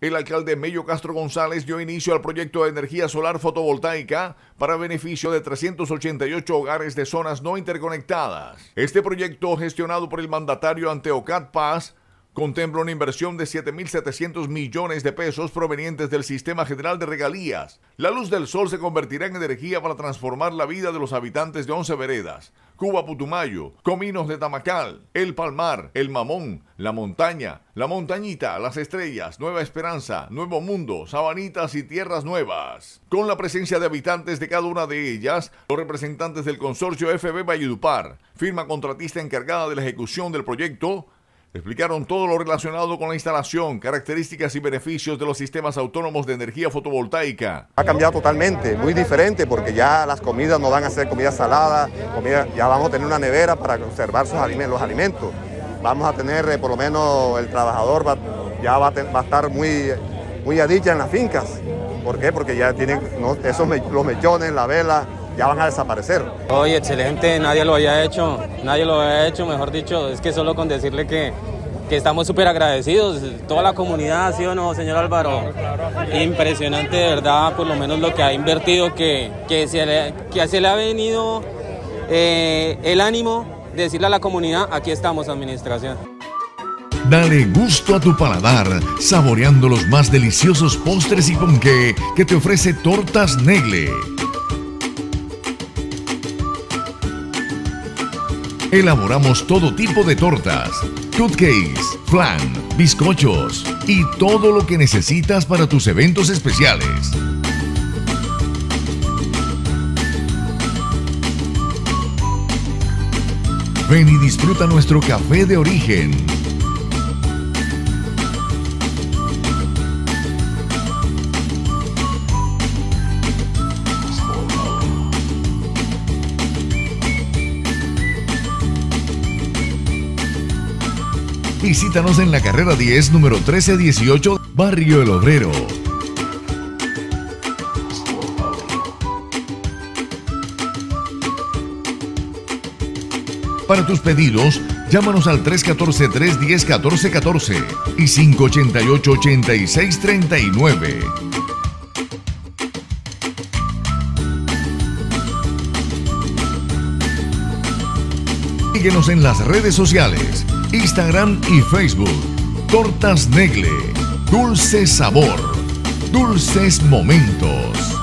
El alcalde Mello Castro González dio inicio al proyecto de energía solar fotovoltaica para beneficio de 388 hogares de zonas no interconectadas. Este proyecto, gestionado por el mandatario ante OCAT Paz, contempla una inversión de 7.700 millones de pesos provenientes del Sistema General de Regalías. La luz del sol se convertirá en energía para transformar la vida de los habitantes de 11 veredas: Cuba Putumayo, Cominos de Tamacal, El Palmar, El Mamón, La Montaña, La Montañita, Las Estrellas, Nueva Esperanza, Nuevo Mundo, Sabanitas y Tierras Nuevas. Con la presencia de habitantes de cada una de ellas, los representantes del consorcio FB Valledupar, firma contratista encargada de la ejecución del proyecto, explicaron todo lo relacionado con la instalación, características y beneficios de los sistemas autónomos de energía fotovoltaica. Ha cambiado totalmente, muy diferente, porque ya las comidas no van a ser comida salada, ya vamos a tener una nevera para conservar los alimentos. Vamos a tener, por lo menos el trabajador ya va a estar muy adicha en las fincas. ¿Por qué? Porque ya tienen los mechones, la vela, ya van a desaparecer. Oye, excelente, nadie lo había hecho, mejor dicho, es que solo con decirle que estamos súper agradecidos, toda la comunidad, ¿sí o no, señor Álvaro? Impresionante, de verdad, por lo menos lo que ha invertido, que se le ha venido el ánimo de decirle a la comunidad: aquí estamos, administración. Dale gusto a tu paladar, saboreando los más deliciosos postres y ponqué que te ofrece Tortas Negle. Elaboramos todo tipo de tortas, cupcakes, flan, bizcochos y todo lo que necesitas para tus eventos especiales. Ven y disfruta nuestro café de origen. Visítanos en la carrera 10, número 1318, Barrio El Obrero. Para tus pedidos, llámanos al 314-310-1414 y 588-8639. Síguenos en las redes sociales, Instagram y Facebook. Tortas Negle, dulce sabor, dulces momentos.